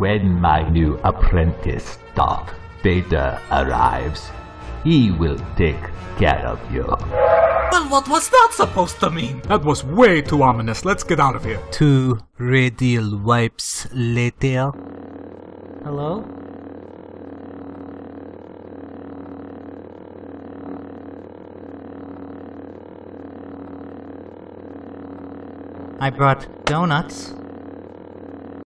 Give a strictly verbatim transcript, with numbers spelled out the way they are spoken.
When my new apprentice, Darth Vader, arrives, he will take care of you. Well, what was that supposed to mean? That was way too ominous. Let's get out of here. Two radial wipes later. Hello? I brought donuts.